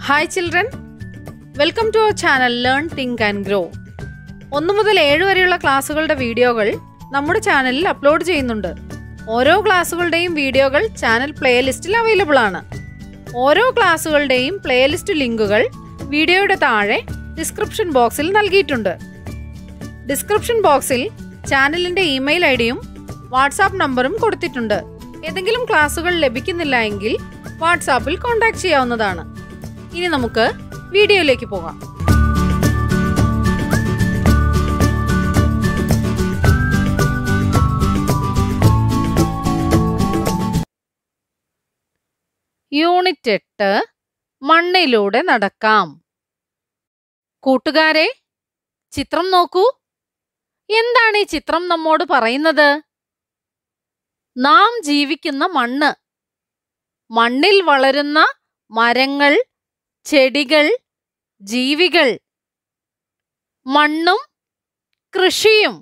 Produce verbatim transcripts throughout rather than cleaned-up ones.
Hi children, welcome to our channel Learn, Think and Grow. ഒന്ന് മുതൽ ഏഴ് വരെയുള്ള ക്ലാസ്സുകളുടെ വീഡിയോകൾ നമ്മുടെ ചാനലിൽ അപ്ലോഡ് ചെയ്യുന്നുണ്ട്. ഓരോ ക്ലാസ്സുകളുടെയും വീഡിയോകൾ ചാനൽ പ്ലേലിസ്റ്റിൽ അവൈലബിൾ ആണ്. ഓരോ ക്ലാസ്സുകളുടെയും പ്ലേലിസ്റ്റ് ലിങ്കുകൾ വീഡിയോയുടെ താഴെ ഡിസ്ക്രിപ്ഷൻ ബോക്സിൽ നൽകിയിട്ടുണ്ട്. ഡിസ്ക്രിപ്ഷൻ ബോക്സിൽ ചാനലിൻ്റെ ഇമെയിൽ ഐ ഡിയും വാട്സാപ്പ് നമ്പറും കൊടുത്തിട്ടുണ്ട്. ഏതെങ്കിലും ക്ലാസ്സുകൾ ലഭിക്കുന്നില്ല എങ്കിൽ വാട്സാപ്പിൽ കോൺടാക്ട് ചെയ്യാവുന്നതാണ്. ഇനി നമുക്ക് വീഡിയോയിലേക്ക് പോകാം. യൂണിറ്റ് എട്ട് മണ്ണിലൂടെ നടക്കാം. കൂട്ടുകാരെ, ചിത്രം നോക്കൂ. എന്താണ് ഈ ചിത്രം നമ്മോട് പറയുന്നത്? നാം ജീവിക്കുന്ന മണ്ണ്, മണ്ണിൽ വളരുന്ന മരങ്ങൾ, ചെടികൾ, ജീവികൾ, മണ്ണും കൃഷിയും.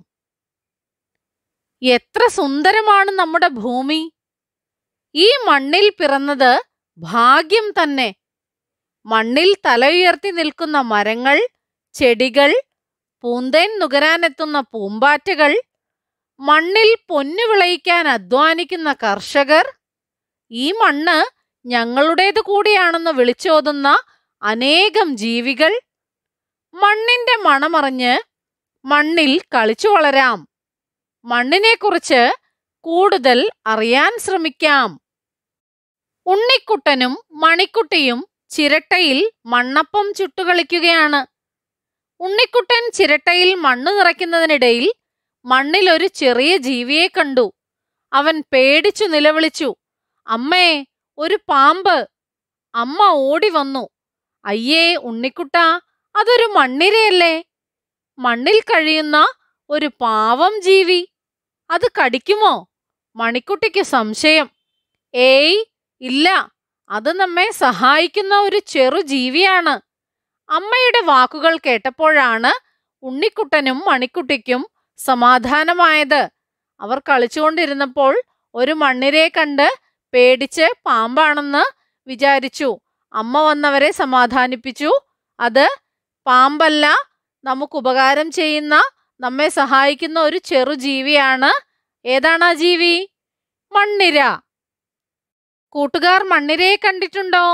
എത്ര സുന്ദരമാണ് നമ്മുടെ ഭൂമി! ഈ മണ്ണിൽ പിറന്നത് ഭാഗ്യം തന്നെ. മണ്ണിൽ തല ഉയർത്തി നിൽക്കുന്ന മരങ്ങൾ, ചെടികൾ, പൂന്തേൻ നുകരാനെത്തുന്ന പൂമ്പാറ്റകൾ, മണ്ണിൽ പൊന്നു വിളയിക്കാൻ അധ്വാനിക്കുന്ന കർഷകർ, ഈ മണ്ണ് ഞങ്ങളുടേത് കൂടിയാണെന്ന് വിളിച്ചോതുന്ന അനേകം ജീവികൾ. മണ്ണിന്റെ മണമറിഞ്ഞ് മണ്ണിൽ കളിച്ചു വളരാം. മണ്ണിനെക്കുറിച്ച് കൂടുതൽ അറിയാൻ ശ്രമിക്കാം. ഉണ്ണിക്കുട്ടനും മണിക്കുട്ടിയും ചിരട്ടയിൽ മണ്ണപ്പം ചുട്ടുകളിക്കുകയാണ്. ഉണ്ണിക്കുട്ടൻ ചിരട്ടയിൽ മണ്ണ് നിറയ്ക്കുന്നതിനിടയിൽ മണ്ണിൽ ഒരു ചെറിയ ജീവിയെ കണ്ടു. അവൻ പേടിച്ചു നിലവിളിച്ചു, അമ്മേ, ഒരു പാമ്പ്! അമ്മ ഓടി വന്നു. അയ്യേ ഉണ്ണിക്കുട്ടാ, അതൊരു മണ്ണിരയല്ലേ, മണ്ണിൽ കഴിയുന്ന ഒരു പാവം ജീവി. അത് കടിക്കുമോ? മണിക്കുട്ടിക്ക് സംശയം. ഏയ് ഇല്ല, അത് നമ്മെ സഹായിക്കുന്ന ഒരു ചെറു ജീവിയാണ്. അമ്മയുടെ വാക്കുകൾ കേട്ടപ്പോഴാണ് ഉണ്ണിക്കുട്ടനും മണിക്കുട്ടിക്കും സമാധാനമായത്. അവർ കളിച്ചുകൊണ്ടിരുന്നപ്പോൾ ഒരു മണ്ണിരയെ കണ്ട് പേടിച്ച് പാമ്പാണെന്ന് വിചാരിച്ചു. അമ്മ വന്നവരെ സമാധാനിപ്പിച്ചു. അത് പാമ്പല്ല, നമുക്ക് ഉപകാരം ചെയ്യുന്ന, നമ്മെ സഹായിക്കുന്ന ഒരു ചെറു ജീവിയാണ്. ഏതാണ് ആ ജീവി? മണ്ണിര. കൂട്ടുകാർ മണ്ണിരയെ കണ്ടിട്ടുണ്ടോ?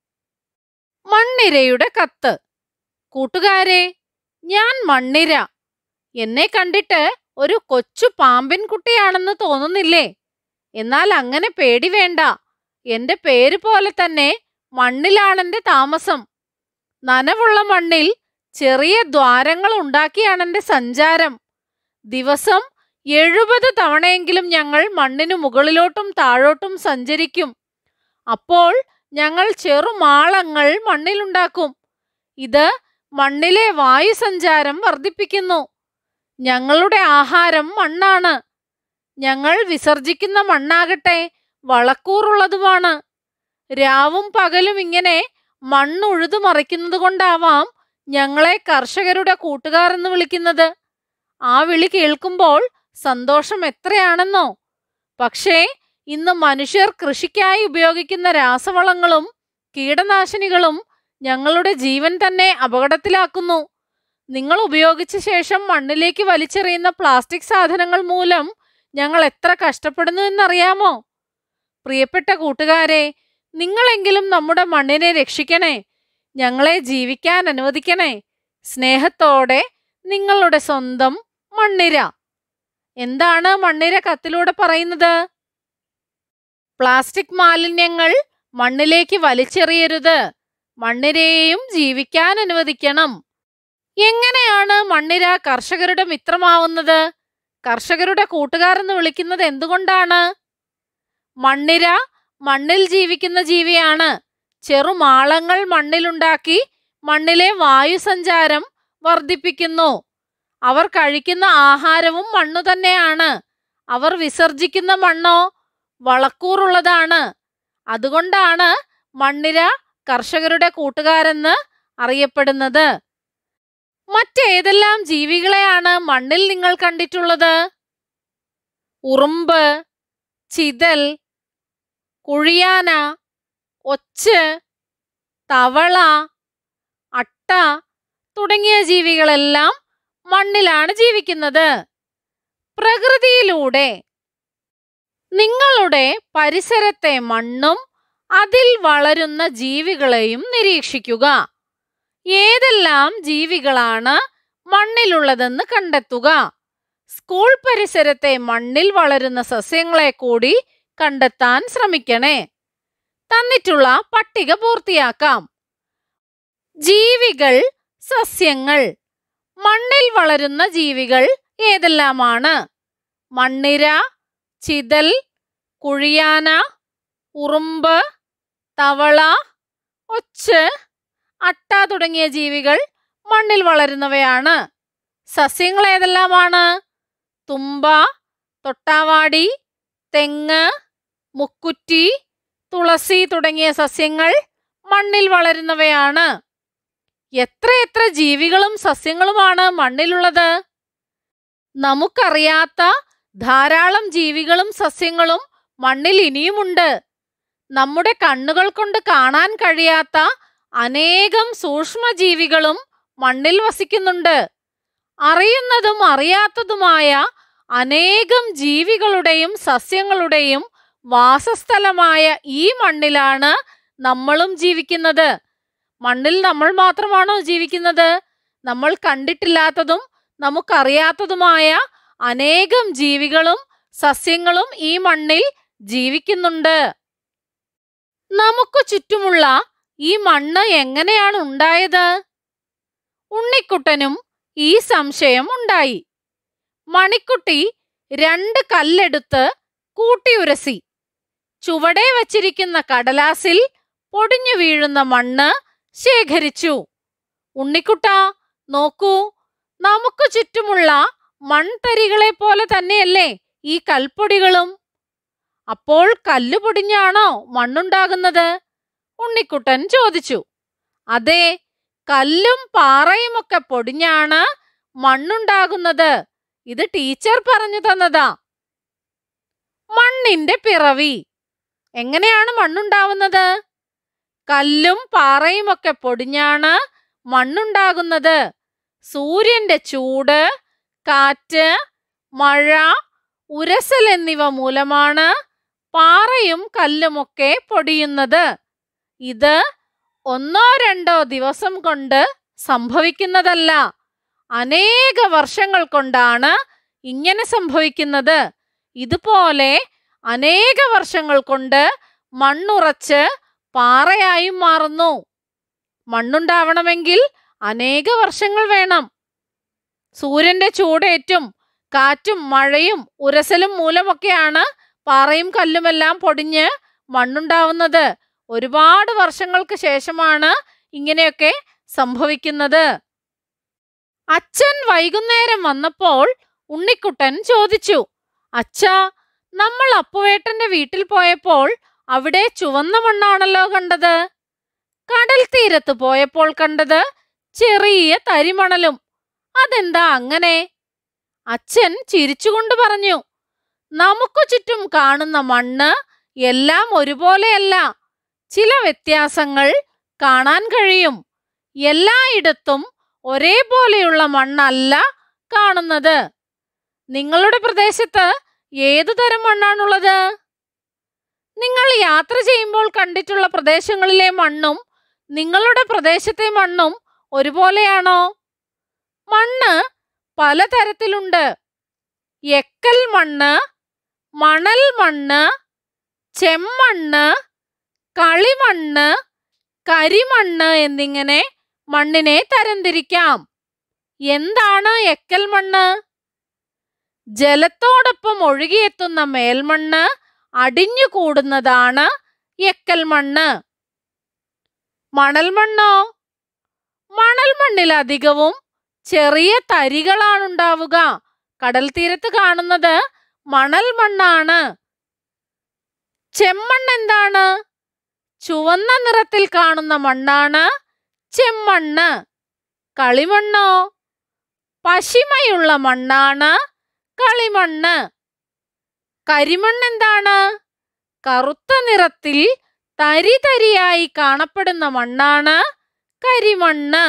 മണ്ണിരയുടെ കത്ത്. കൂട്ടുകാരെ, ഞാൻ മണ്ണിര. എന്നെ കണ്ടിട്ട് ഒരു കൊച്ചു പാമ്പിൻ കുട്ടിയാണെന്ന് തോന്നുന്നില്ലേ? എന്നാൽ അങ്ങനെ പേടി വേണ്ട. എന്റെ പേര് പോലെ തന്നെ മണ്ണിലാണെന്റെ താമസം. നനവുള്ള മണ്ണിൽ ചെറിയ ദ്വാരങ്ങൾ ഉണ്ടാക്കിയാണെന്റെ സഞ്ചാരം. ദിവസം എഴുപത് തവണയെങ്കിലും ഞങ്ങൾ മണ്ണിനു മുകളിലോട്ടും താഴോട്ടും സഞ്ചരിക്കും. അപ്പോൾ ഞങ്ങൾ ചെറുമാളങ്ങൾ മണ്ണിലുണ്ടാക്കും. ഇത് മണ്ണിലെ വായുസഞ്ചാരം വർദ്ധിപ്പിക്കുന്നു. ഞങ്ങളുടെ ആഹാരം മണ്ണാണ്. ഞങ്ങൾ വിസർജിക്കുന്ന മണ്ണാകട്ടെ വളക്കൂറുള്ളതുമാണ്. രാവും പകലും ഇങ്ങനെ മണ്ണുഴുതു മറിക്കുന്നത് കൊണ്ടാവാം ഞങ്ങളെ കർഷകരുടെ കൂട്ടുകാർ എന്ന് വിളിക്കുന്നത്. ആ വിളി കേൾക്കുമ്പോൾ സന്തോഷം എത്രയാണെന്നോ. പക്ഷേ ഇന്ന് മനുഷ്യർ കൃഷിക്കായി ഉപയോഗിക്കുന്ന രാസവളങ്ങളും കീടനാശിനികളും ഞങ്ങളുടെ ജീവൻ തന്നെ അപകടത്തിലാക്കുന്നു. നിങ്ങൾ ഉപയോഗിച്ച ശേഷം മണ്ണിലേക്ക് വലിച്ചെറിയുന്ന പ്ലാസ്റ്റിക് സാധനങ്ങൾ മൂലം ഞങ്ങൾ എത്ര കഷ്ടപ്പെടുന്നു എന്നറിയാമോ? പ്രിയപ്പെട്ട കൂട്ടുകാരെ, നിങ്ങളെങ്കിലും നമ്മുടെ മണ്ണിനെ രക്ഷിക്കണേ. ഞങ്ങളെ ജീവിക്കാൻ അനുവദിക്കണേ. സ്നേഹത്തോടെ നിങ്ങളുടെ സ്വന്തം മണ്ണിര. എന്താണ് മണ്ണിര കത്തിലൂടെ പറയുന്നത്? പ്ലാസ്റ്റിക് മാലിന്യങ്ങൾ മണ്ണിലേക്ക് വലിച്ചെറിയരുത്. മണ്ണിരയെയും ജീവിക്കാൻ അനുവദിക്കണം. എങ്ങനെയാണ് മണ്ണിര കർഷകരുടെ മിത്രമാവുന്നത്? കർഷകരുടെ കൂട്ടുകാരെന്ന് വിളിക്കുന്നത് എന്തുകൊണ്ടാണ്? മണ്ണിര മണ്ണിൽ ജീവിക്കുന്ന ജീവിയാണ്. ചെറുമാളങ്ങൾ മണ്ണിലുണ്ടാക്കി മണ്ണിലെ വായുസഞ്ചാരം വർദ്ധിപ്പിക്കുന്നു. അവർ കഴിക്കുന്ന ആഹാരവും മണ്ണു തന്നെയാണ്. അവർ വിസർജിക്കുന്ന മണ്ണോ വളക്കൂറുള്ളതാണ്. അതുകൊണ്ടാണ് മണ്ണിര കർഷകരുടെ കൂട്ടുകാരെന്ന് അറിയപ്പെടുന്നത്. മറ്റേതെല്ലാം ജീവികളെയാണ് മണ്ണിൽ നിങ്ങൾ കണ്ടിട്ടുള്ളത്? ഉറുമ്പ്, ചിതൽ, കുഴിയാന, ഒച്ച്, തവള, അട്ട തുടങ്ങിയ ജീവികളെല്ലാം മണ്ണിലാണ് ജീവിക്കുന്നത്. പ്രകൃതിയിലൂടെ നിങ്ങളുടെ പരിസരത്തെ മണ്ണും അതിൽ വളരുന്ന ജീവികളെയും നിരീക്ഷിക്കുക. ഏതെല്ലാം ജീവികളാണ് മണ്ണിലുള്ളതെന്ന് കണ്ടെത്തുക. സ്കൂൾ പരിസരത്തെ മണ്ണിൽ വളരുന്ന സസ്യങ്ങളെ കൂടി കണ്ടെത്താൻ ശ്രമിക്കണേ. തന്നിട്ടുള്ള പട്ടിക പൂർത്തിയാക്കാം. ജീവികൾ, സസ്യങ്ങൾ. മണ്ണിൽ വളരുന്ന ജീവികൾ ഏതെല്ലാമാണ്? മണ്ണിര, ചിതൽ, കുഴിയാന, ഉറുമ്പ്, തവള, ഒച്ച്, അട്ട തുടങ്ങിയ ജീവികൾ മണ്ണിൽ വളരുന്നവയാണ്. സസ്യങ്ങൾ ഏതെല്ലാമാണ്? തുമ്പ, തൊട്ടാവാടി, തെങ്ങ്, മുക്കുറ്റി, തുളസി തുടങ്ങിയ സസ്യങ്ങൾ മണ്ണിൽ വളരുന്നവയാണ്. എത്രയെത്ര ജീവികളും സസ്യങ്ങളുമാണ് മണ്ണിലുള്ളത്? നമുക്കറിയാത്ത ധാരാളം ജീവികളും സസ്യങ്ങളും മണ്ണിൽ ഇനിയുമുണ്ട്. നമ്മുടെ കണ്ണുകൾ കൊണ്ട് കാണാൻ കഴിയാത്ത അനേകം സൂക്ഷ്മജീവികളും മണ്ണിൽ വസിക്കുന്നുണ്ട്. അറിയുന്നതും അറിയാത്തതുമായ അനേകം ജീവികളുടെയും സസ്യങ്ങളുടെയും വാസസ്ഥലമായ ഈ മണ്ണിലാണ് നമ്മളും ജീവിക്കുന്നത്. മണ്ണിൽ നമ്മൾ മാത്രമാണോ ജീവിക്കുന്നത്? നമ്മൾ കണ്ടിട്ടില്ലാത്തതും നമുക്കറിയാത്തതുമായ അനേകം ജീവികളും സസ്യങ്ങളും ഈ മണ്ണിൽ ജീവിക്കുന്നുണ്ട്. നമുക്ക് ചുറ്റുമുള്ള ഈ മണ്ണ് എങ്ങനെയാണ് ഉണ്ടായത്? ഉണ്ണിക്കുട്ടനും ഈ സംശയം ഉണ്ടായി. മണിക്കുട്ടി രണ്ട് കല്ലെടുത്ത് കൂട്ടിയുരസി. ചുവടെ വച്ചിരിക്കുന്ന കടലാസിൽ പൊടിഞ്ഞു വീഴുന്ന മണ്ണ് ശേഖരിച്ചു. ഉണ്ണിക്കുട്ടാ, നോക്കൂ, നമുക്ക് ചുറ്റുമുള്ള മൺതരികളെ പോലെ തന്നെയല്ലേ ഈ കൽപ്പൊടികളും? അപ്പോൾ കല്ല് പൊടിഞ്ഞാണോ മണ്ണുണ്ടാകുന്നത്? ഉണ്ണിക്കുട്ടൻ ചോദിച്ചു. അതെ, കല്ലും പാറയുമൊക്കെ പൊടിഞ്ഞാണ് മണ്ണുണ്ടാകുന്നത്. ഇത് ടീച്ചർ പറഞ്ഞു തന്നതാ. മണ്ണിന്റെ പിറവി. എങ്ങനെയാണ് മണ്ണുണ്ടാവുന്നത്? കല്ലും പാറയുമൊക്കെ പൊടിഞ്ഞാണ് മണ്ണുണ്ടാകുന്നത്. സൂര്യന്റെ ചൂട്, കാറ്റ്, മഴ, ഉരസൽ എന്നിവ മൂലമാണ് പാറയും കല്ലുമൊക്കെ പൊടിയുന്നത്. ഇത് ഒന്നോ രണ്ടോ ദിവസം കൊണ്ട് സംഭവിക്കുന്നതല്ല. അനേക വർഷങ്ങൾ കൊണ്ടാണ് ഇങ്ങനെ സംഭവിക്കുന്നത്. ഇതുപോലെ അനേക വർഷങ്ങൾ കൊണ്ട് മണ്ണുറച്ച് പാറയായും മാറുന്നു. മണ്ണുണ്ടാവണമെങ്കിൽ അനേക വർഷങ്ങൾ വേണം. സൂര്യന്റെ ചൂടേറ്റും കാറ്റും മഴയും ഉരസലും മൂലമൊക്കെയാണ് പാറയും കല്ലുമെല്ലാം പൊടിഞ്ഞ് മണ്ണുണ്ടാവുന്നത്. ഒരുപാട് വർഷങ്ങൾക്ക് ശേഷമാണ് ഇങ്ങനെയൊക്കെ സംഭവിക്കുന്നത്. അച്ഛൻ വൈകുന്നേരം വന്നപ്പോൾ ഉണ്ണിക്കുട്ടൻ ചോദിച്ചു, അച്ഛാ, നമ്മൾ അപ്പുവേട്ടന്റെ വീട്ടിൽ പോയപ്പോൾ അവിടെ ചുവന്ന മണ്ണാണല്ലോ കണ്ടത്. കടൽ തീരത്ത് പോയപ്പോൾ കണ്ടത് ചെറിയ തരിമണലും. അതെന്താ അങ്ങനെ? അച്ഛൻ ചിരിച്ചുകൊണ്ട് പറഞ്ഞു, നമുക്ക് ചുറ്റും കാണുന്ന മണ്ണ് എല്ലാം ഒരുപോലെയല്ല. ചില വ്യത്യാസങ്ങൾ കാണാൻ കഴിയും. എല്ലായിടത്തും ഒരേപോലെയുള്ള മണ്ണല്ല കാണുന്നത്. നിങ്ങളുടെ പ്രദേശത്ത് ഏതു തരം മണ്ണാണുള്ളത്? നിങ്ങൾ യാത്ര ചെയ്യുമ്പോൾ കണ്ടിട്ടുള്ള പ്രദേശങ്ങളിലെ മണ്ണും നിങ്ങളുടെ പ്രദേശത്തെ മണ്ണും ഒരുപോലെയാണോ? മണ്ണ് പലതരത്തിലുണ്ട്. എക്കൽ മണ്ണ്, മണൽ മണ്ണ്, ചെമ്മണ്ണ്, കളിമണ്ണ്, കരിമണ്ണ് എന്നിങ്ങനെ മണ്ണിനെ തരംതിരിക്കാം. എന്താണ് എക്കൽ മണ്ണ്? ജലത്തോടൊപ്പം ഒഴുകിയെത്തുന്ന മേൽമണ്ണ് അടിഞ്ഞു കൂടുന്നതാണ് എക്കൽ മണ്ണ്. മണൽ മണ്ണോ? മണൽ മണ്ണിൽ അധികവും ചെറിയ തരികളാണുണ്ടാവുക. കടൽ തീരത്ത് കാണുന്നത് മണൽ മണ്ണാണ്. ചെമ്മണ്ണ് എന്താണ്? ചുവന്ന നിറത്തിൽ കാണുന്ന മണ്ണാണ് ചെമ്മണ്ണ്. കളിമണ്ണോ? പശിമയുള്ള മണ്ണാണ് കളിമണ്ണ്. കരിമണ്ണ് എന്താണ്? കറുത്ത നിറത്തിൽ തരി തരിയായി കാണപ്പെടുന്ന മണ്ണാണ് കരിമണ്ണ്.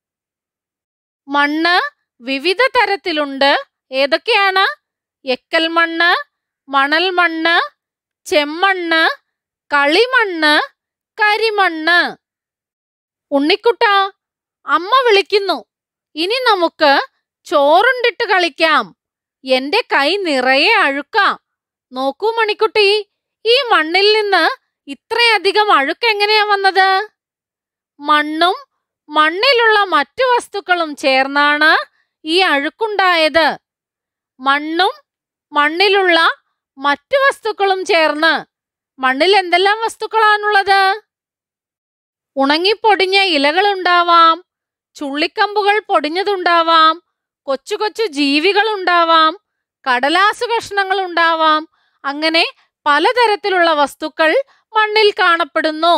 മണ്ണ് വിവിധ തരത്തിലുണ്ട്. ഏതൊക്കെയാണ്? എക്കൽ മണ്ണ്, മണൽ മണ്ണ്, ചെമ്മണ്ണ്, കളിമണ്ണ്, കരിമണ്ണ്. ഉണ്ണിക്കുട്ട, അമ്മ വിളിക്കുന്നു. ഇനി നമുക്ക് ചോറുണ്ടിട്ട് കളിക്കാം. എന്റെ കൈ നിറയെ അഴുക്കാ. നോക്കൂ മണിക്കുട്ടി, ഈ മണ്ണിൽ നിന്ന് ഇത്രയധികം അഴുക്ക് എങ്ങനെയാ വന്നത്? മണ്ണും മണ്ണിലുള്ള മറ്റു വസ്തുക്കളും ചേർന്നാണ് ഈ അഴുക്കുണ്ടായത്. മണ്ണും മണ്ണിലുള്ള മറ്റു വസ്തുക്കളും ചേർന്ന് മണ്ണിൽ എന്തെല്ലാം വസ്തുക്കളാണുള്ളത്? ഉണങ്ങിപ്പൊടിഞ്ഞ ഇലകളുണ്ടാവാം, ചുള്ളിക്കമ്പുകൾ പൊടിഞ്ഞതുണ്ടാവാം, കൊച്ചു കൊച്ചു ജീവികളുണ്ടാവാം, കടലാസു കഷ്ണങ്ങൾ ഉണ്ടാവാം. അങ്ങനെ പലതരത്തിലുള്ള വസ്തുക്കൾ മണ്ണിൽ കാണപ്പെടുന്നു.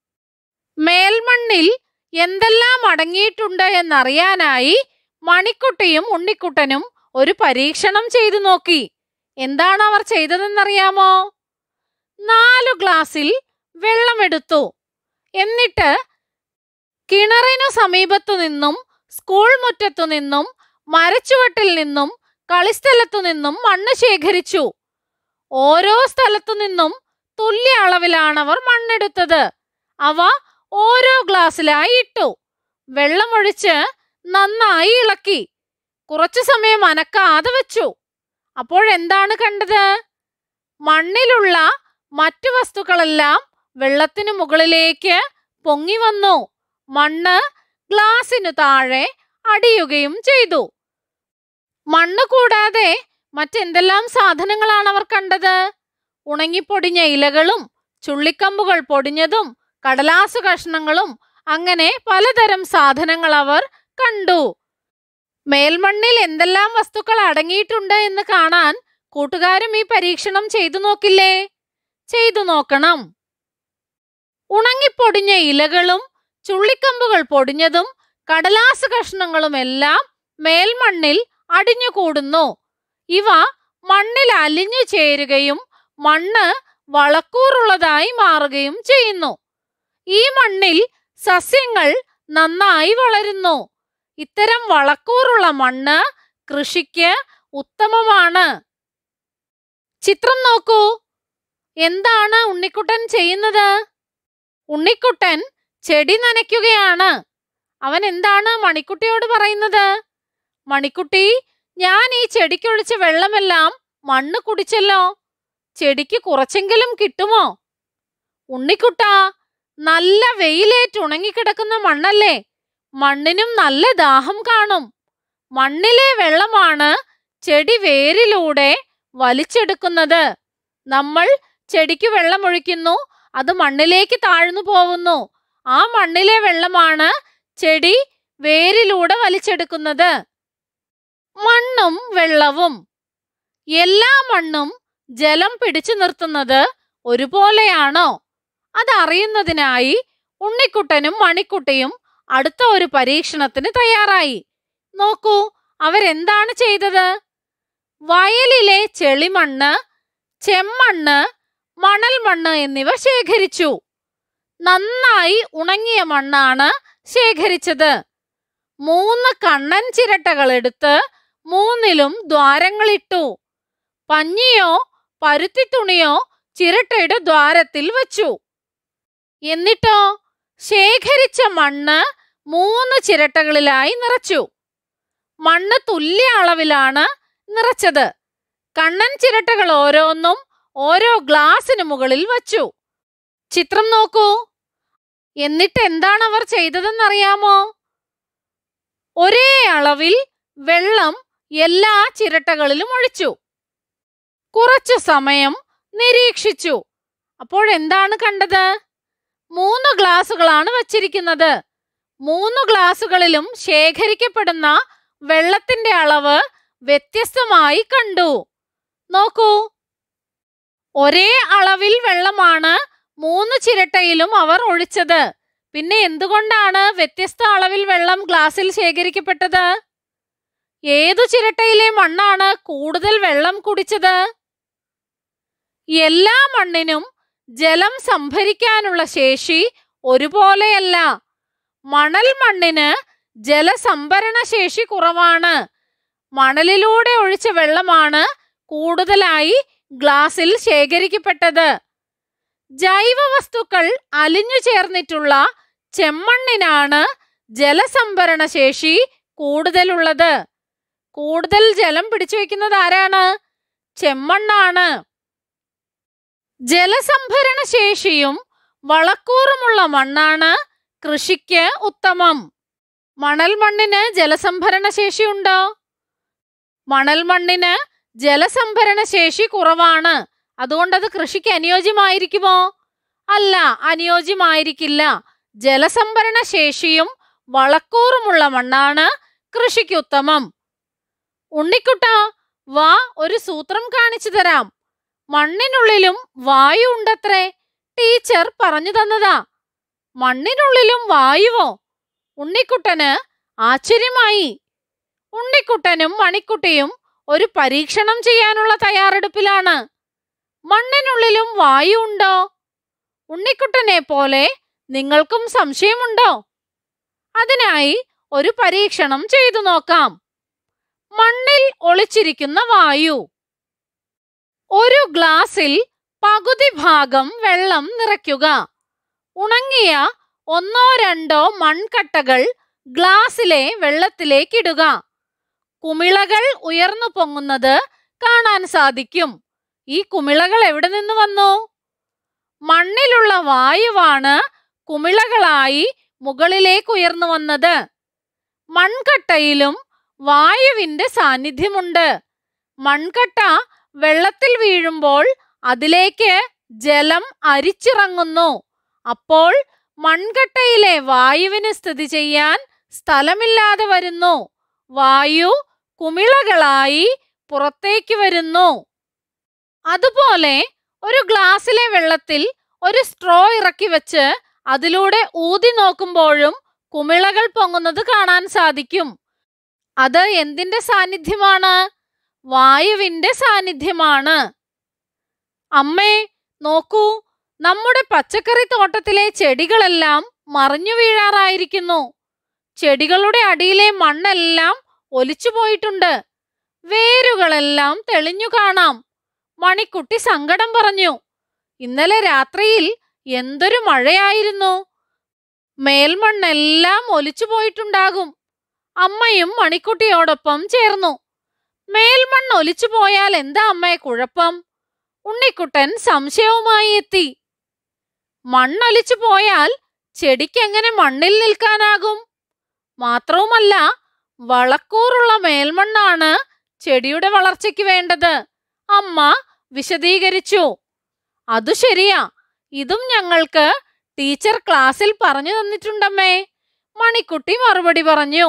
മേൽമണ്ണിൽ എന്തെല്ലാം അടങ്ങിയിട്ടുണ്ട് എന്നറിയാനായി മണിക്കുട്ടിയും ഉണ്ണിക്കുട്ടനും ഒരു പരീക്ഷണം ചെയ്തു നോക്കി. എന്താണ് അവർ ചെയ്തതെന്നറിയാമോ? നാലു ഗ്ലാസ്സിൽ വെള്ളമെടുത്തു. എന്നിട്ട് കിണറിനു സമീപത്തു നിന്നും, സ്കൂൾ മുറ്റത്തു നിന്നും, മരച്ചുവട്ടിൽ നിന്നും, കളിസ്ഥലത്തു നിന്നും മണ്ണ് ശേഖരിച്ചു. ഓരോ സ്ഥലത്തു നിന്നും തുല്യ അളവിലാണവർ മണ്ണെടുത്തത്. അവ ഓരോ ഗ്ലാസ്സിലായി ഇട്ടു. വെള്ളമൊഴിച്ച് നന്നായി ഇളക്കി. കുറച്ചു സമയം അനക്കാതെ വെച്ചു. അപ്പോഴെന്താണ് കണ്ടത്? മണ്ണിലുള്ള മറ്റു വസ്തുക്കളെല്ലാം വെള്ളത്തിനു മുകളിലേക്ക് പൊങ്ങി വന്നു. മണ്ണ് ഗ്ലാസിനു താഴെ അടിയുകയും ചെയ്തു. മണ്ണ് കൂടാതെ മറ്റെന്തെല്ലാം സാധനങ്ങളാണ് അവർ കണ്ടത്? ഉണങ്ങിപ്പൊടിഞ്ഞ ഇലകളും, ചുള്ളിക്കമ്പുകൾ പൊടിഞ്ഞതും, കടലാസു കഷ്ണങ്ങളും, അങ്ങനെ പലതരം സാധനങ്ങൾ അവർ കണ്ടു. മേൽമണ്ണിൽ എന്തെല്ലാം വസ്തുക്കൾ അടങ്ങിയിട്ടുണ്ട് എന്ന് കാണാൻ കൂട്ടുകാരും ഈ പരീക്ഷണം ചെയ്തു നോക്കില്ലേ? ചെയ്തു നോക്കണം. ഉണങ്ങിപ്പൊടിഞ്ഞ ഇലകളും, ചുള്ളിക്കമ്പുകൾ പൊടിഞ്ഞതും, കടലാസു കഷ്ണങ്ങളും എല്ലാം മേൽമണ്ണിൽ അടിഞ്ഞുകൂടുന്നു. ഇവ മണ്ണിൽ അലിഞ്ഞു ചേരുകയും മണ്ണ് വളക്കൂറുള്ളതായി മാറുകയും ചെയ്യുന്നു. ഈ മണ്ണിൽ സസ്യങ്ങൾ നന്നായി വളരുന്നു. ഇത്തരം വളക്കൂറുള്ള മണ്ണ് കൃഷിക്ക് ഉത്തമമാണ്. ചിത്രം നോക്കൂ. എന്താണ് ഉണ്ണിക്കുട്ടൻ ചെയ്യുന്നത്? ഉണ്ണിക്കുട്ടൻ ചെടി നനയ്ക്കുകയാണ്. അവൻ എന്താണ് മണിക്കുട്ടിയോട് പറയുന്നത്? മണിക്കുട്ടി, ഞാൻ ഈ ചെടിക്കൊഴിച്ച വെള്ളമെല്ലാം മണ്ണ് കുടിച്ചല്ലോ. ചെടിക്ക് കുറച്ചെങ്കിലും കിട്ടുമോ? ഉണ്ണിക്കുട്ടാ, നല്ല വെയിലേറ്റ് ഉണങ്ങിക്കിടക്കുന്ന മണ്ണല്ലേ? മണ്ണിനും നല്ല ദാഹം കാണും. മണ്ണിലെ വെള്ളമാണ് ചെടി വേരിലൂടെ വലിച്ചെടുക്കുന്നത്. നമ്മൾ ചെടിക്ക് വെള്ളമൊഴിക്കുന്നു, അത് മണ്ണിലേക്ക് താഴ്ന്നു പോകുന്നു. ആ മണ്ണിലെ വെള്ളമാണ് ചെടി വേരിലൂടെ വലിച്ചെടുക്കുന്നത്. മണ്ണും വെള്ളവും. എല്ലാ മണ്ണും ജലം പിടിച്ചു നിർത്തുന്നത് ഒരുപോലെയാണോ? അതറിയുന്നതിനായി ഉണ്ണിക്കുട്ടനും മണിക്കുട്ടിയും അടുത്ത ഒരു പരീക്ഷണത്തിന് തയ്യാറായി. നോക്കൂ, അവരെന്താണ് ചെയ്തത്? വയലിലെ ചെളിമണ്ണ്, ചെമ്മണ്ണ്, മണൽ മണ്ണ് എന്നിവ ശേഖരിച്ചു. നന്നായി ഉണങ്ങിയ മണ്ണാണ് ശേഖരിച്ചത്. മൂന്ന് കണ്ണൻ ചിരട്ടകൾ എടുത്ത് മൂന്നിലും ദ്വാരങ്ങളിട്ടു. പഞ്ഞിയോ പരുത്തി തുണിയോ ചിരട്ടയുടെ ദ്വാരത്തിൽ വച്ചു. എന്നിട്ടോ ശേഖരിച്ച മണ്ണ് മൂന്ന് ചിരട്ടകളിലായി നിറച്ചു. മണ്ണ് തുല്യ അളവിലാണ് നിറച്ചത്. കണ്ണൻ ചിരട്ടകൾ ഓരോന്നും ഓരോ ഗ്ലാസിന് മുകളിൽ വച്ചു. ചിത്രം നോക്കൂ. എന്നിട്ട് എന്താണ് അവർ ചെയ്തതെന്നറിയാമോ? ഒരേ അളവിൽ വെള്ളം എല്ലാ ചിരട്ടകളിലും ഒഴിച്ചു. കുറച്ചു സമയം നിരീക്ഷിച്ചു. അപ്പോഴെന്താണ് കണ്ടത്? മൂന്ന് ഗ്ലാസുകളാണ് വച്ചിരിക്കുന്നത്. മൂന്ന് ഗ്ലാസുകളിലും ശേഖരിക്കപ്പെടുന്ന വെള്ളത്തിന്റെ അളവ് വ്യത്യസ്തമായി കണ്ടു. നോക്കൂ, ഒരേ അളവിൽ വെള്ളമാണ് മൂന്ന് ചിരട്ടയിലും അവർ ഒഴിച്ചത്. പിന്നെ എന്തുകൊണ്ടാണ് വ്യത്യസ്ത അളവിൽ വെള്ളം ഗ്ലാസ്സിൽ ശേഖരിക്കപ്പെട്ടത്? ഏതു ചിരട്ടയിലെ മണ്ണാണ് കൂടുതൽ വെള്ളം കുടിച്ചത്? എല്ലാ മണ്ണിനും ജലം സംഭരിക്കാനുള്ള ശേഷി ഒരുപോലെയല്ല. മണൽ മണ്ണിന് ജലസംഭരണ ശേഷി കുറവാണ്. മണലിലൂടെ ഒഴിച്ച വെള്ളമാണ് കൂടുതലായി ഗ്ലാസിൽ ശേഖരിക്കപ്പെട്ടത്. ജൈവ വസ്തുക്കൾ അലിഞ്ഞു ചേർന്നിട്ടുള്ള ചെമ്മണ്ണിനാണ് ജലസംഭരണ ശേഷി കൂടുതലുള്ളത്. കൂടുതൽ ജലം പിടിച്ചു വയ്ക്കുന്നത് ആരാണ്? ചെമ്മണ്ണാണ്. ജലസംഭരണ ശേഷിയും വളക്കൂറുമുള്ള മണ്ണാണ് കൃഷിക്ക് ഉത്തമം. മണൽ മണ്ണിന് ജലസംഭരണ ശേഷി ഉണ്ടോ? മണൽ മണ്ണിന് ജലസംഭരണ ശേഷി കുറവാണ്. അതുകൊണ്ടത് കൃഷിക്ക് അനുയോജ്യമായിരിക്കുമോ? അല്ല, അനുയോജ്യമായിരിക്കില്ല. ജലസംഭരണ ശേഷിയും വളക്കൂറുമുള്ള മണ്ണാണ് കൃഷിക്ക് ഉത്തമം. ഉണ്ണിക്കുട്ട, വാ, ഒരു സൂത്രം കാണിച്ചു തരാം. മണ്ണിനുള്ളിലും വായു ഉണ്ടത്രേ. ടീച്ചർ പറഞ്ഞു തന്നതാ. മണ്ണിനുള്ളിലും വായുവോ? ഉണ്ണിക്കുട്ടന് ആശ്ചര്യമായി. ഉണ്ണിക്കുട്ടനും മണിക്കുട്ടിയും ഒരു പരീക്ഷണം ചെയ്യാനുള്ള തയ്യാറെടുപ്പിലാണ്. മണ്ണിനുള്ളിലും വായു ഉണ്ടോ? ഉണ്ണിക്കുട്ടനെ പോലെ നിങ്ങൾക്കും സംശയമുണ്ടോ? അതിനായി ഒരു പരീക്ഷണം ചെയ്തു നോക്കാം. മണ്ണിൽ ഒളിച്ചിരിക്കുന്ന വായു. ഒരു ഗ്ലാസിൽ പകുതി ഭാഗം വെള്ളം നിറയ്ക്കുക. ഉണങ്ങിയ ഒന്നോ രണ്ടോ മൺകട്ടകൾ ഗ്ലാസിലെ വെള്ളത്തിലേക്കിടുക. കുമിളകൾ ഉയർന്നു പൊങ്ങുന്നത് കാണാൻ സാധിക്കും. ഈ കുമിളകൾ എവിടെ നിന്ന് വന്നു? മണ്ണിലുള്ള വായുവാണ് കുമിളകളായി മുകളിലേക്ക് ഉയർന്നു വന്നത്. മൺകട്ടയിലും വായുവിന്റെ സാന്നിധ്യമുണ്ട്. മൺകട്ട വെള്ളത്തിൽ വീഴുമ്പോൾ അതിലേക്ക് ജലം അരിച്ചിറങ്ങുന്നു. അപ്പോൾ മൺകട്ടയിലെ വായുവിന് സ്ഥിതി ചെയ്യാൻ സ്ഥലമില്ലാതെ വരുന്നു. വായു കുമിളകളായി പുറത്തേക്ക് വരുന്നു. അതുപോലെ ഒരു ഗ്ലാസ്സിലെ വെള്ളത്തിൽ ഒരു സ്ട്രോ ഇറക്കി വെച്ച് അതിലൂടെ ഊതി നോക്കുമ്പോഴും കുമിളകൾ പൊങ്ങുന്നത് കാണാൻ സാധിക്കും. അത് എന്തിന്റെ സാന്നിധ്യമാണ്? വായുവിന്റെ സാന്നിധ്യമാണ്. അമ്മേ, നോക്കൂ, നമ്മുടെ പച്ചക്കറി തോട്ടത്തിലെ ചെടികളെല്ലാം മറിഞ്ഞു വീഴാറായിരിക്കുന്നു. ചെടികളുടെ അടിയിലെ മണ്ണെല്ലാം ഒലിച്ചു പോയിട്ടുണ്ട്. വേരുകളെല്ലാം തെളിഞ്ഞു കാണാം. മണിക്കുട്ടി സങ്കടം പറഞ്ഞു. ഇന്നലെ രാത്രിയിൽ എന്തൊരു മഴയായിരുന്നു. മേൽമണ്ണെല്ലാം ഒലിച്ചു പോയിട്ടുണ്ടാകും. അമ്മയും മണിക്കുട്ടിയോടൊപ്പം ചേർന്നു. മേൽമണ്ണ് ഒലിച്ചു പോയാൽ എന്താ അമ്മേ കുഴപ്പം? ഉണ്ണിക്കുട്ടൻ സംശയവുമായി എത്തി. മണ്ണൊലിച്ചു പോയാൽ ചെടിക്ക് എങ്ങനെ മണ്ണിൽ നിൽക്കാനാകും? മാത്രവുമല്ല, വളക്കൂറുള്ള മേൽമണ്ണാണ് ചെടിയുടെ വളർച്ചയ്ക്ക് വേണ്ടത്. അമ്മ വിശദീകരിച്ചു. അതു ശരിയാ, ഇതും ഞങ്ങൾക്ക് ടീച്ചർ ക്ലാസ്സിൽ പറഞ്ഞു തന്നിട്ടുണ്ടമ്മേ. മണിക്കുട്ടി മറുപടി പറഞ്ഞു.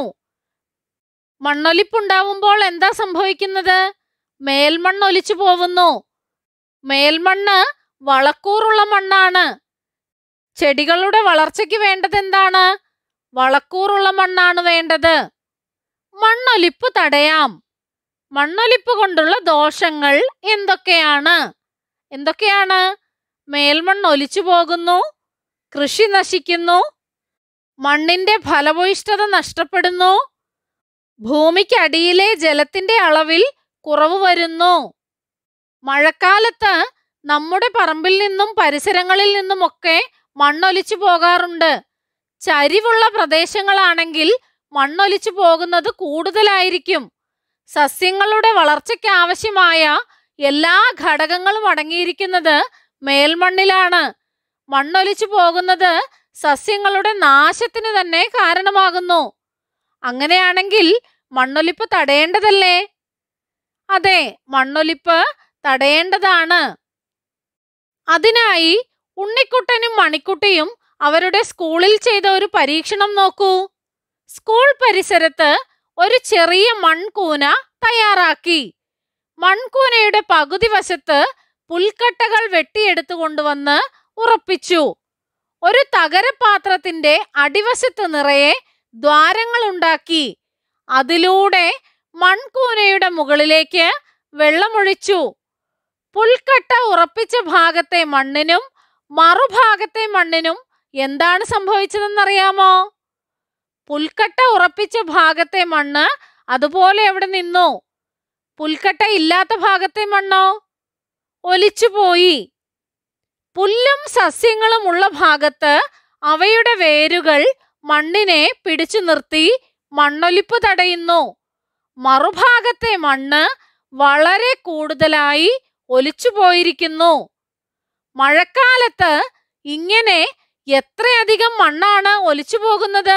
മണ്ണൊലിപ്പുണ്ടാവുമ്പോൾ എന്താ സംഭവിക്കുന്നത്? മേൽമണ്ണ് ഒലിച്ചു പോവുന്നു. മേൽമണ്ണ് വളക്കൂറുള്ള മണ്ണാണ്. ചെടികളുടെ വളർച്ചയ്ക്ക് വേണ്ടത് എന്താണ്? വളക്കൂറുള്ള മണ്ണാണ് വേണ്ടത്. മണ്ണൊലിപ്പ് തടയാം. മണ്ണൊലിപ്പ് കൊണ്ടുള്ള ദോഷങ്ങൾ എന്തൊക്കെയാണ്? എന്തൊക്കെയാണ്? മേൽമണ്ണ് ഒലിച്ചു പോകുന്നു, കൃഷി നശിക്കുന്നു, മണ്ണിന്റെ ഫലഭൂയിഷ്ഠത നഷ്ടപ്പെടുന്നു, ഭൂമിക്കടിയിലെ ജലത്തിന്റെ അളവിൽ കുറവ് വരുന്നു. മഴക്കാലത്ത് നമ്മുടെ പറമ്പിൽ നിന്നും പരിസരങ്ങളിൽ നിന്നുമൊക്കെ മണ്ണൊലിച്ചു പോകാറുണ്ട്. ചരിവുള്ള പ്രദേശങ്ങളാണെങ്കിൽ മണ്ണൊലിച്ചു പോകുന്നത് കൂടുതലായിരിക്കും. സസ്യങ്ങളുടെ വളർച്ചയ്ക്ക് ആവശ്യമായ എല്ലാ ഘടകങ്ങളും അടങ്ങിയിരിക്കുന്നത് മേൽമണ്ണിലാണ്. മണ്ണൊലിച്ചു പോകുന്നത് സസ്യങ്ങളുടെ നാശത്തിന് തന്നെ കാരണമാകുന്നു. അങ്ങനെയാണെങ്കിൽ മണ്ണൊലിപ്പ് തടയേണ്ടതല്ലേ? അതെ, മണ്ണൊലിപ്പ് തടയേണ്ടതാണ്. അതിനായി ഉണ്ണിക്കുട്ടനും മണിക്കുട്ടിയും അവരുടെ സ്കൂളിൽ ചെയ്ത ഒരു പരീക്ഷണം നോക്കൂ. സ്കൂൾ പരിസരത്ത് ഒരു ചെറിയ മൺകൂന തയ്യാറാക്കി. മൺകൂനയുടെ പകുതി വശത്ത് പുൽക്കട്ടകൾ വെട്ടിയെടുത്തു കൊണ്ടുവന്ന് ഉറപ്പിച്ചു. ഒരു തകരപാത്രത്തിന്റെ അടിവശത്ത് നിറയെ ദ്വാരങ്ങൾ ഉണ്ടാക്കി. അതിലൂടെ മൺകൂനയുടെ മുകളിലേക്ക് വെള്ളമൊഴിച്ചു. പുൽക്കട്ട ഉറപ്പിച്ച ഭാഗത്തെ മണ്ണിനും മറുഭാഗത്തെ മണ്ണിനും എന്താണ് സംഭവിച്ചതെന്നറിയാമോ? പുൽക്കട്ട ഉറപ്പിച്ച ഭാഗത്തെ മണ്ണ് അതുപോലെ അവിടെ നിന്നു. പുൽക്കട്ട ഇല്ലാത്ത ഭാഗത്തെ മണ്ണോ ഒലിച്ചുപോയി. പുല്ലും സസ്യങ്ങളും ഉള്ള ഭാഗത്ത് അവയുടെ വേരുകൾ മണ്ണിനെ പിടിച്ചു നിർത്തി മണ്ണൊലിപ്പ് തടയുന്നു. മറുഭാഗത്തെ മണ്ണ് വളരെ കൂടുതലായി ഒലിച്ചുപോയിരിക്കുന്നു. മഴക്കാലത്ത് ഇങ്ങനെ എത്രയധികം മണ്ണാണ് ഒലിച്ചു പോകുന്നത്?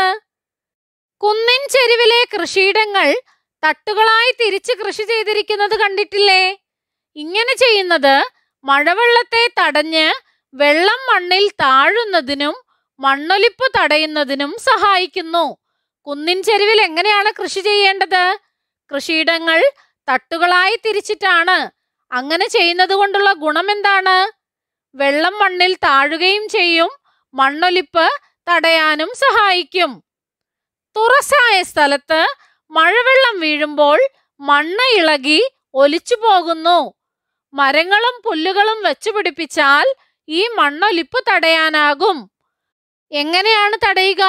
കുന്നിൻ ചെരുവിലെ കൃഷിയിടങ്ങൾ തട്ടുകളായി തിരിച്ച് കൃഷി ചെയ്തിരിക്കുന്നത് കണ്ടിട്ടില്ലേ? ഇങ്ങനെ ചെയ്യുന്നത് മഴവെള്ളത്തെ തടഞ്ഞ് വെള്ളം മണ്ണിൽ താഴുന്നതിനും മണ്ണൊലിപ്പ് തടയുന്നതിനും സഹായിക്കുന്നു. കുന്നിൻ ചെരുവിൽ എങ്ങനെയാണ് കൃഷി ചെയ്യേണ്ടത്? കൃഷിയിടങ്ങൾ തട്ടുകളായി തിരിച്ചിട്ടാണ്. അങ്ങനെ ചെയ്യുന്നത് കൊണ്ടുള്ള ഗുണം എന്താണ്? വെള്ളം മണ്ണിൽ താഴുകയും ചെയ്യും, മണ്ണൊലിപ്പ് തടയാനും സഹായിക്കും. തുറസായ സ്ഥലത്ത് മഴവെള്ളം വീഴുമ്പോൾ മണ്ണ് ഇളകി ഒലിച്ചു പോകുന്നു. മരങ്ങളും പുല്ലുകളും വെച്ചുപിടിപ്പിച്ചാൽ ഈ മണ്ണൊലിപ്പ് തടയാനാകും. എങ്ങനെയാണ് തടയുക?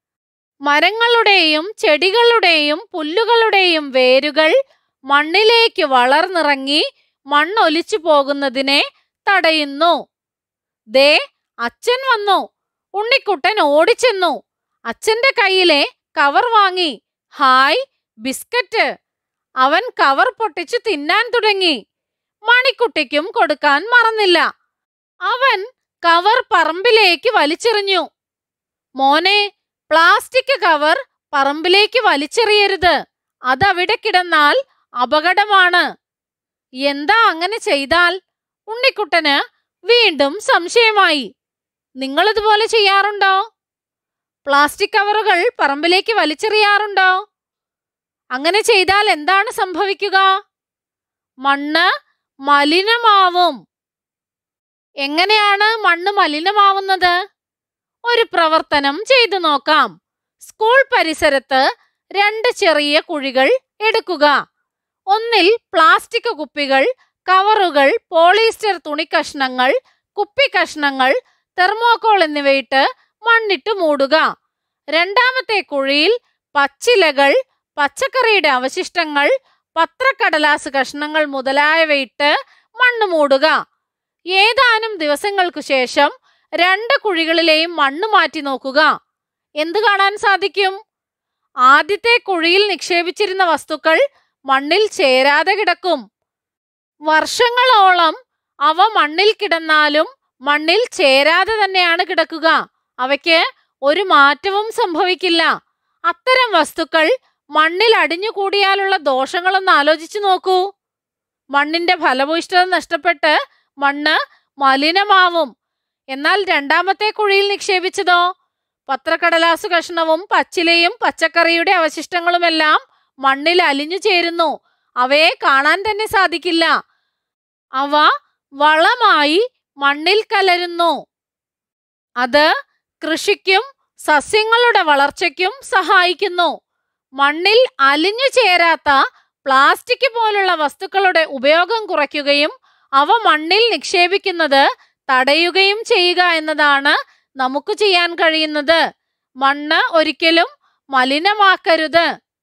മരങ്ങളുടെയും ചെടികളുടെയും പുല്ലുകളുടെയും വേരുകൾ മണ്ണിലേക്ക് വളർന്നിറങ്ങി മണ്ണൊലിച്ചു പോകുന്നതിനെ തടയുന്നു. ദേ അച്ഛൻ വന്നു. ഉണ്ണിക്കുട്ടൻ ഓടിച്ചെന്നു. അച്ഛന്റെ കയ്യിലെ കവർ വാങ്ങി. Hi biscuit. അവൻ കവർ പൊട്ടിച്ചു തിന്നാൻ തുടങ്ങി. മണിക്കുട്ടിക്കും കൊടുക്കാൻ മറന്നില്ല. അവൻ കവർ പറമ്പിലേക്ക് വലിച്ചെറിഞ്ഞു. മോനെ, പ്ലാസ്റ്റിക് കവർ പറമ്പിലേക്ക് വലിച്ചെറിയരുത്. അതവിടെ കിടന്നാൽ അപകടമാണ്. എന്താ അങ്ങനെ ചെയ്താൽ? ഉണ്ണിക്കുട്ടന് വീണ്ടും സംശയമായി. നിങ്ങളിതുപോലെ ചെയ്യാറുണ്ടോ? പ്ലാസ്റ്റിക് കവറുകൾ പറമ്പിലേക്ക് വലിച്ചെറിയാറുണ്ടോ? അങ്ങനെ ചെയ്താൽ എന്താണ് സംഭവിക്കുക? മണ്ണ് മലിനമാവും. എങ്ങനെയാണ് മണ്ണ് മലിനമാവുന്നത്? ഒരു പ്രവർത്തനം ചെയ്തു നോക്കാം. സ്കൂൾ പരിസരത്ത് രണ്ട് ചെറിയ കുഴികൾ എടുക്കുക. ഒന്നിൽ പ്ലാസ്റ്റിക് കുപ്പികൾ, കവറുകൾ, പോളിസ്റ്റർ തുണിക്കഷ്ണങ്ങൾ, കുപ്പിക്കഷ്ണങ്ങൾ, തെർമോക്കോൾ എന്നിവയിട്ട് മണ്ണിട്ട് മൂടുക. രണ്ടാമത്തെ കുഴിയിൽ പച്ചിലകൾ, പച്ചക്കറിയുടെ അവശിഷ്ടങ്ങൾ, പത്രക്കടലാസ് കഷ്ണങ്ങൾ മുതലായവയിട്ട് മണ്ണ് മൂടുക. ഏതാനും ദിവസങ്ങൾക്കു ശേഷം രണ്ട് കുഴികളിലെയും മണ്ണ് മാറ്റി നോക്കുക. എന്ത് കാണാൻ സാധിക്കും? ആദ്യത്തെ കുഴിയിൽ നിക്ഷേപിച്ചിരുന്ന വസ്തുക്കൾ മണ്ണിൽ ചേരാതെ കിടക്കും. വർഷങ്ങളോളം അവ മണ്ണിൽ കിടന്നാലും മണ്ണിൽ ചേരാതെ തന്നെയാണ് കിടക്കുക. അവയ്ക്ക് ഒരു മാറ്റവും സംഭവിക്കില്ല. അത്തരം വസ്തുക്കൾ മണ്ണിൽ അടിഞ്ഞുകൂടിയാലുള്ള ദോഷങ്ങളൊന്ന് ആലോചിച്ചു നോക്കൂ. മണ്ണിന്റെ ഫലഭൂയിഷ്ഠത നഷ്ടപ്പെട്ട് മണ്ണ് മലിനമാവും. എന്നാൽ രണ്ടാമത്തെ കുഴിയിൽ നിക്ഷേപിച്ചതോ? പത്രക്കടലാസ് കഷ്ണവും പച്ചിലയും പച്ചക്കറിയുടെ അവശിഷ്ടങ്ങളുമെല്ലാം മണ്ണിൽ അലിഞ്ഞു ചേരുന്നു. അവയെ കാണാൻ തന്നെ സാധിക്കില്ല. അവ വളമായി മണ്ണിൽ കലരുന്നു. അത് കൃഷിക്കും സസ്യങ്ങളുടെ വളർച്ചയ്ക്കും സഹായിക്കുന്നു. മണ്ണിൽ അലിഞ്ഞു ചേരാത്ത പ്ലാസ്റ്റിക് പോലുള്ള വസ്തുക്കളുടെ ഉപയോഗം കുറയ്ക്കുകയും അവ മണ്ണിൽ നിക്ഷേപിക്കുന്നത് തടയുകയും ചെയ്യുക എന്നതാണ് നമുക്ക് ചെയ്യാൻ കഴിയുന്നത്. മണ്ണ് ഒരിക്കലും മലിനമാക്കരുത്.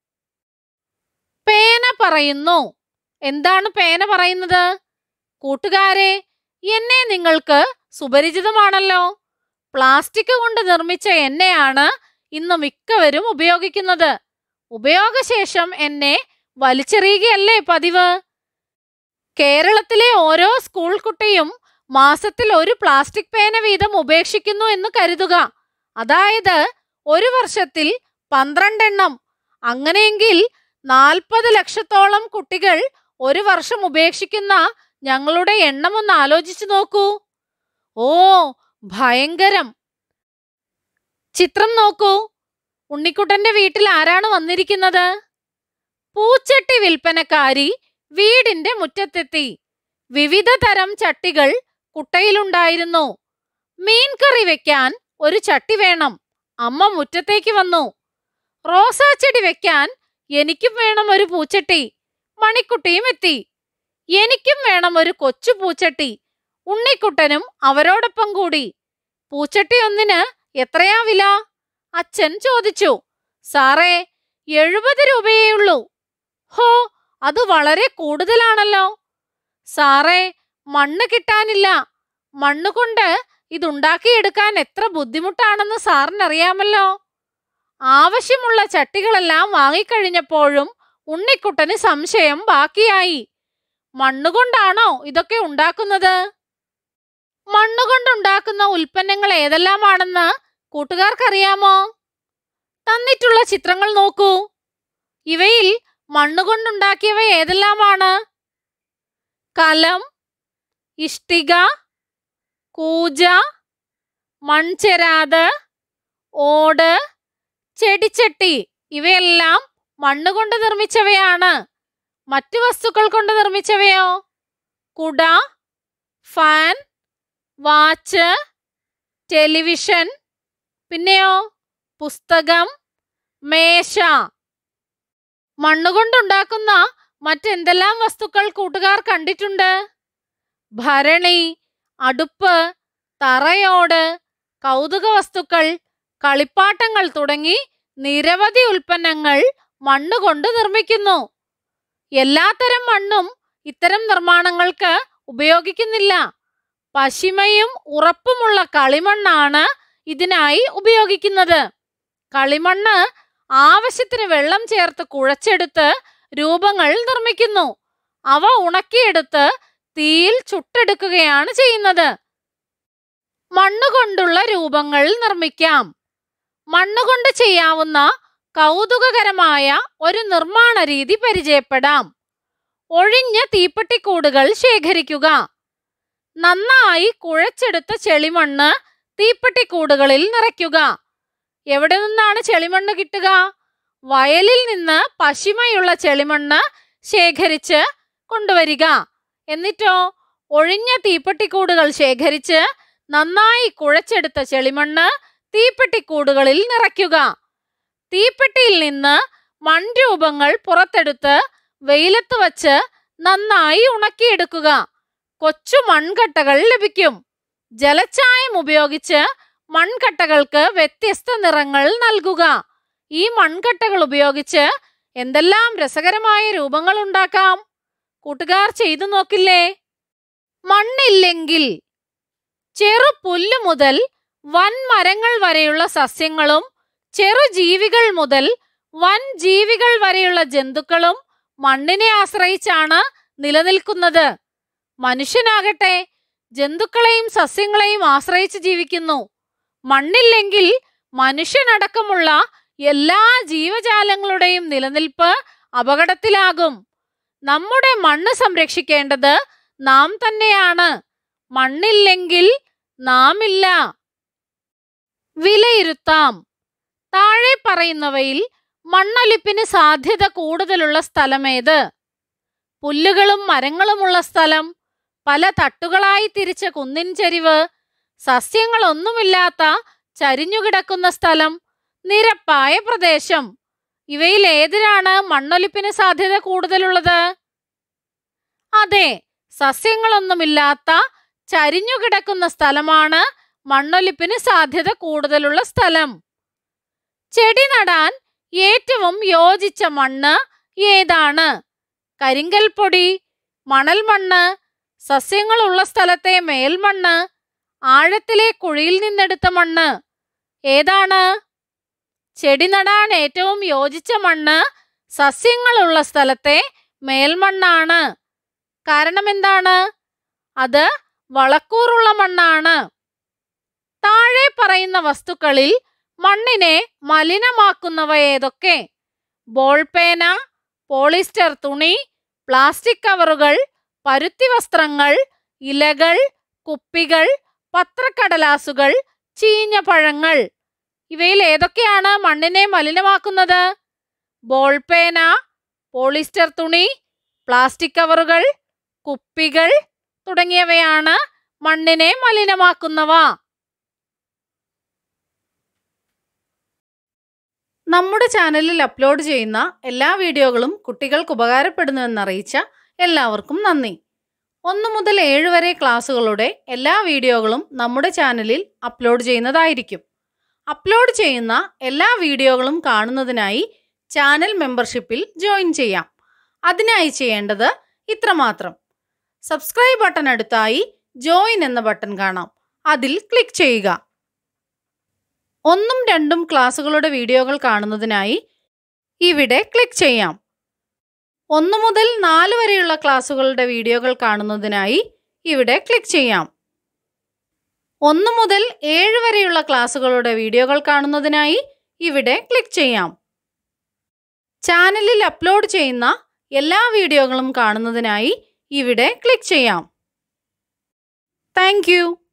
പേന പറയുന്നു. എന്താണ് പേന പറയുന്നത്? കൂട്ടുകാരെ, എന്നെ നിങ്ങൾക്ക് സുപരിചിതമാണല്ലോ. പ്ലാസ്റ്റിക് കൊണ്ട് നിർമ്മിച്ച എണ്ണയാണ് ഇന്ന് മിക്കവരും ഉപയോഗിക്കുന്നത്. ഉപയോഗശേഷം എന്നെ വലിച്ചെറിയുകയല്ലേ പതിവ്. കേരളത്തിലെ ഓരോ സ്കൂൾ കുട്ടിയും മാസത്തിൽ ഒരു പ്ലാസ്റ്റിക് പേന വീതം ഉപേക്ഷിക്കുന്നു എന്ന് കരുതുക. അതായത് ഒരു വർഷത്തിൽ പന്ത്രണ്ടെണ്ണം. അങ്ങനെയെങ്കിൽ നാൽപ്പത് ലക്ഷത്തോളം കുട്ടികൾ ഒരു വർഷം ഉപേക്ഷിക്കുന്ന ഞങ്ങളുടെ എണ്ണം ഒന്ന് ആലോചിച്ചു നോക്കൂ. ഓ, ഭയങ്കരം. ചിത്രം നോക്കൂ. ഉണ്ണിക്കുട്ടന്റെ വീട്ടിൽ ആരാണ് വന്നിരിക്കുന്നത്? പൂച്ചട്ടി വിൽപ്പനക്കാരി വീടിന്റെ മുറ്റത്തെത്തി. വിവിധ തരം ചട്ടികൾ കുട്ടയിലുണ്ടായിരുന്നു. മീൻ കറി വെക്കാൻ ഒരു ചട്ടി വേണം. അമ്മ മുറ്റത്തേക്ക് വന്നു. റോസാ ചെടി വെക്കാൻ എനിക്കും വേണം ഒരു പൂച്ചട്ടി. മണിക്കുട്ടിയും എത്തി. എനിക്കും വേണം ഒരു കൊച്ചു പൂച്ചട്ടി. ഉണ്ണിക്കുട്ടനും അവരോടൊപ്പം കൂടി. പൂച്ചട്ടി ഒന്നിന് എത്രയാ വില? അച്ഛൻ ചോദിച്ചു. സാറേ, എഴുപത് രൂപയേ ഉള്ളൂ. ഹോ, അത് വളരെ കൂടുതലാണല്ലോ. സാറേ, മണ്ണ് കിട്ടാനില്ല. മണ്ണുകൊണ്ട് ഇതുണ്ടാക്കിയെടുക്കാൻ എത്ര ബുദ്ധിമുട്ടാണെന്ന് സാറിനറിയാമല്ലോ. ആവശ്യമുള്ള ചട്ടികളെല്ലാം വാങ്ങിക്കഴിഞ്ഞപ്പോഴും ഉണ്ണിക്കുട്ടന് സംശയം ബാക്കിയായി. മണ്ണുകൊണ്ടാണോ ഇതൊക്കെ ഉണ്ടാക്കുന്നത്? മണ്ണുകൊണ്ടുണ്ടാക്കുന്ന ഉൽപ്പന്നങ്ങൾ ഏതെല്ലാമാണെന്ന് കൂട്ടുകാർക്കറിയാമോ? തന്നിട്ടുള്ള ചിത്രങ്ങൾ നോക്കൂ. ഇവയിൽ മണ്ണുകൊണ്ടുണ്ടാക്കിയവ ഏതെല്ലാമാണ്? കലം, ഇഷ്ടിക, കൂജ, മൺചെരാത്, ഓട്, ചെടിച്ചട്ടി ഇവയെല്ലാം മണ്ണുകൊണ്ട് നിർമ്മിച്ചവയാണ്. മറ്റു വസ്തുക്കൾ കൊണ്ട് നിർമ്മിച്ചവയോ? കുട, ഫാൻ, വാച്ച്, ടെലിവിഷൻ, പിന്നെയോ പുസ്തകം, മേശ. മണ്ണുകൊണ്ടുണ്ടാക്കുന്ന മറ്റെന്തെല്ലാം വസ്തുക്കൾ കൂട്ടുകാർ കണ്ടിട്ടുണ്ട്? ഭരണി, അടുപ്പ്, തറയോട്, കൗതുക വസ്തുക്കൾ, കളിപ്പാട്ടങ്ങൾ തുടങ്ങി നിരവധി ഉൽപ്പന്നങ്ങൾ മണ്ണുകൊണ്ട് നിർമ്മിക്കുന്നു. എല്ലാത്തരം മണ്ണും ഇത്തരം നിർമ്മാണങ്ങൾക്ക് ഉപയോഗിക്കുന്നില്ല. പശിമയും ഉറപ്പുമുള്ള കളിമണ്ണാണ് ഇതിനായി ഉപയോഗിക്കുന്നത്. കളിമണ്ണ് ആവശ്യത്തിന് വെള്ളം ചേർത്ത് കുഴച്ചെടുത്ത് രൂപങ്ങൾ നിർമ്മിക്കുന്നു. അവ ഉണക്കിയെടുത്ത് തീയിൽ ചുട്ടെടുക്കുകയാണ് ചെയ്യുന്നത്. മണ്ണുകൊണ്ടുള്ള രൂപങ്ങൾ നിർമ്മിക്കാം. മണ്ണുകൊണ്ട് ചെയ്യാവുന്ന കൗതുകകരമായ ഒരു നിർമ്മാണ രീതി പരിചയപ്പെടാം. ഒഴിഞ്ഞ തീപ്പെട്ടിക്കൂടുകൾ ശേഖരിക്കുക. നന്നായി കുഴച്ചെടുത്ത ചെളിമണ്ണ് തീപ്പെട്ടിക്കൂടുകളിൽ നിറയ്ക്കുക. എവിടെ നിന്നാണ് ചെളിമണ്ണ് കിട്ടുക? വയലിൽ നിന്ന് പശിമയുള്ള ചെളിമണ്ണ് ശേഖരിച്ച് കൊണ്ടുവരിക. എന്നിട്ടോ ഒഴിഞ്ഞ തീപ്പെട്ടിക്കൂടുകൾ ശേഖരിച്ച് നന്നായി കുഴച്ചെടുത്ത ചെളിമണ്ണ് തീപ്പെട്ടിക്കൂടുകളിൽ നിറയ്ക്കുക. തീപ്പെട്ടിയിൽ നിന്ന് മൺരൂപങ്ങൾ പുറത്തെടുത്ത് വെയിലത്ത് വച്ച് നന്നായി ഉണക്കിയെടുക്കുക. കൊച്ചു മൺകട്ടകൾ ലഭിക്കും. ജലച്ചായം ഉപയോഗിച്ച് മൺകട്ടകൾക്ക് വ്യത്യസ്ത നിറങ്ങൾ നൽകുക. ഈ മൺകട്ടകൾ ഉപയോഗിച്ച് എന്തെല്ലാം രസകരമായ രൂപങ്ങൾ ഉണ്ടാക്കാം. കൂട്ടുകാർ ചെയ്തു നോക്കില്ലേ? മണ്ണില്ലെങ്കിൽ ചെറു പുല്ല് മുതൽ വൻ മരങ്ങൾ വരെയുള്ള സസ്യങ്ങളും ചെറുജീവികൾ മുതൽ വൻ ജീവികൾ വരെയുള്ള ജന്തുക്കളും മണ്ണിനെ ആശ്രയിച്ചാണ് നിലനിൽക്കുന്നത്. മനുഷ്യനാകട്ടെ ജന്തുക്കളെയും സസ്യങ്ങളെയും ആശ്രയിച്ച് ജീവിക്കുന്നു. മണ്ണില്ലെങ്കിൽ മനുഷ്യനടക്കമുള്ള എല്ലാ ജീവജാലങ്ങളുടെയും നിലനിൽപ്പ് അപകടത്തിലാകും. നമ്മുടെ മണ്ണ് സംരക്ഷിക്കേണ്ടത് നാം തന്നെയാണ്. മണ്ണില്ലെങ്കിൽ നാം ഇല്ല. വിലയിരുത്താം. താഴെ പറയുന്നവയിൽ മണ്ണൊലിപ്പിന് സാധ്യത കൂടുതലുള്ള സ്ഥലമേത്? പുല്ലുകളും മരങ്ങളുമുള്ള സ്ഥലം, പല തട്ടുകളായി തിരിച്ച കുന്നിൻ ചെരിവ്, സസ്യങ്ങളൊന്നുമില്ലാത്ത ചരിഞ്ഞുകിടക്കുന്ന സ്ഥലം, നിരപ്പായ പ്രദേശം. ഇവയിൽ ഏതിനാണ് മണ്ണൊലിപ്പിന് സാധ്യത കൂടുതലുള്ളത്? അതെ, സസ്യങ്ങളൊന്നുമില്ലാത്ത ചരിഞ്ഞുകിടക്കുന്ന സ്ഥലമാണ് മണ്ണൊലിപ്പിന് സാധ്യത കൂടുതലുള്ള സ്ഥലം. ചെടി നടാൻ ഏറ്റവും യോജിച്ച മണ്ണ് ഏതാണ്? കരിങ്കൽ പൊടി, മണൽ മണ്ണ്, സസ്യങ്ങളുള്ള സ്ഥലത്തെ മേൽമണ്ണ്, ആഴത്തിലെ കുഴിയിൽ നിന്നെടുത്ത മണ്ണ് ഏതാണ്? ചെടി നടാൻ ഏറ്റവും യോജിച്ച മണ്ണ് സസ്യങ്ങളുള്ള സ്ഥലത്തെ മേൽമണ്ണാണ്. കാരണം എന്താണ്? അത് വളക്കൂറുള്ള മണ്ണാണ്. താഴെ പറയുന്ന വസ്തുക്കളിൽ മണ്ണിനെ മലിനമാക്കുന്നവ ഏതൊക്കെ? ബോൾ പേന, പോളിസ്റ്റർ തുണി, പ്ലാസ്റ്റിക് കവറുകൾ, പരുത്തി വസ്ത്രങ്ങൾ, ഇലകൾ, കുപ്പികൾ, പത്രക്കടലാസുകൾ, ചീഞ്ഞ പഴങ്ങൾ. ഇവയിൽ ഏതൊക്കെയാണ് മണ്ണിനെ മലിനമാക്കുന്നത്? ബോൾ പേന, പോളിസ്റ്റർ തുണി, പ്ലാസ്റ്റിക് കവറുകൾ, കുപ്പികൾ തുടങ്ങിയവയാണ് മണ്ണിനെ മലിനമാക്കുന്നവ. നമ്മുടെ ചാനലിൽ അപ്ലോഡ് ചെയ്യുന്ന എല്ലാ വീഡിയോകളും കുട്ടികൾക്ക് ഉപകാരപ്പെടുന്നുവെന്നറിയിച്ച എല്ലാവർക്കും നന്ദി. ഒന്ന് മുതൽ ഏഴ് വരെ ക്ലാസ്സുകളുടെ എല്ലാ വീഡിയോകളും നമ്മുടെ ചാനലിൽ അപ്ലോഡ് ചെയ്യുന്നതായിരിക്കും. അപ്ലോഡ് ചെയ്യുന്ന എല്ലാ വീഡിയോകളും കാണുന്നതിനായി ചാനൽ മെമ്പർഷിപ്പിൽ ജോയിൻ ചെയ്യാം. അതിനായി ചെയ്യേണ്ടത് ഇത്രമാത്രം. സബ്സ്ക്രൈബ് ബട്ടൺ അടുത്തായി ജോയിൻ എന്ന ബട്ടൺ കാണാം. അതിൽ ക്ലിക്ക് ചെയ്യുക. ഒന്നും രണ്ടും ക്ലാസ്സുകളുടെ വീഡിയോകൾ കാണുന്നതിനായി ഇവിടെ ക്ലിക്ക് ചെയ്യാം. ഒന്ന് മുതൽ നാല് വരെയുള്ള ക്ലാസ്സുകളുടെ വീഡിയോകൾ കാണുന്നതിനായി ഇവിടെ ക്ലിക്ക് ചെയ്യാം. ഒന്ന് മുതൽ ഏഴ് വരെയുള്ള ക്ലാസ്സുകളുടെ വീഡിയോകൾ കാണുന്നതിനായി ഇവിടെ ക്ലിക്ക് ചെയ്യാം. ചാനലിൽ അപ്ലോഡ് ചെയ്യുന്ന എല്ലാ വീഡിയോകളും കാണുന്നതിനായി ഇവിടെ ക്ലിക്ക് ചെയ്യാം. Thank U.